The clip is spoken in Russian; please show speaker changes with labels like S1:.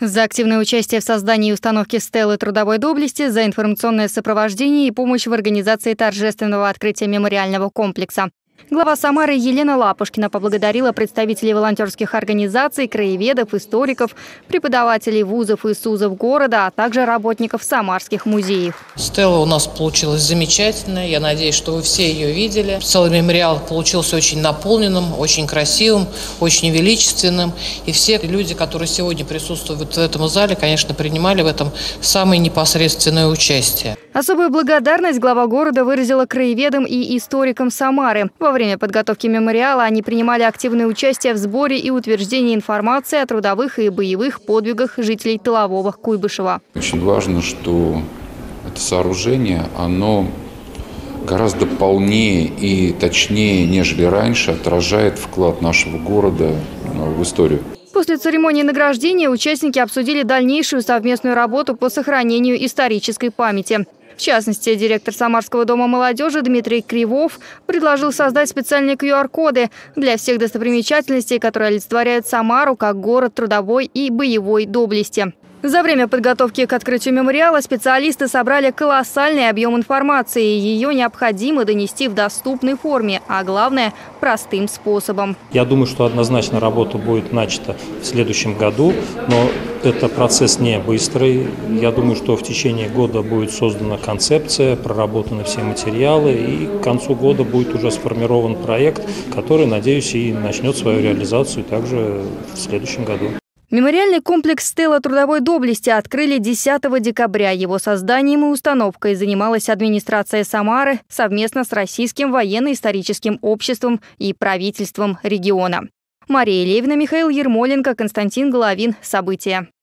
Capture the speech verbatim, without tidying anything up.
S1: За активное участие в создании и установке стелы трудовой доблести, за информационное сопровождение и помощь в организации торжественного открытия мемориального комплекса. Глава Самары Елена Лапушкина поблагодарила представителей волонтерских организаций, краеведов, историков, преподавателей вузов и СУЗов города, а также работников самарских музеев.
S2: Стелла у нас получилась замечательная. Я надеюсь, что вы все ее видели. Целый мемориал получился очень наполненным, очень красивым, очень величественным. И все люди, которые сегодня присутствуют в этом зале, конечно, принимали в этом самое непосредственное участие.
S1: Особую благодарность глава города выразила краеведам и историкам Самары. Во время подготовки мемориала они принимали активное участие в сборе и утверждении информации о трудовых и боевых подвигах жителей тылового Куйбышева.
S3: Очень важно, что это сооружение, оно гораздо полнее и точнее, нежели раньше, отражает вклад нашего города в историю.
S1: После церемонии награждения участники обсудили дальнейшую совместную работу по сохранению исторической памяти. В частности, директор Самарского дома молодежи Дмитрий Кривов предложил создать специальные ку ар коды для всех достопримечательностей, которые олицетворяют Самару как город трудовой и боевой доблести. За время подготовки к открытию мемориала специалисты собрали колоссальный объем информации. Ее необходимо донести в доступной форме, а главное – простым способом.
S4: Я думаю, что однозначно работа будет начата в следующем году, но это процесс не быстрый. Я думаю, что в течение года будет создана концепция, проработаны все материалы, и к концу года будет уже сформирован проект, который, надеюсь, и начнет свою реализацию также в следующем году.
S1: Мемориальный комплекс «Стела трудовой доблести» открыли десятого декабря. Его созданием и установкой занималась администрация Самары совместно с Российским военно-историческим обществом и правительством региона. Мария Левина, Михаил Ермоленко, Константин Головин. События.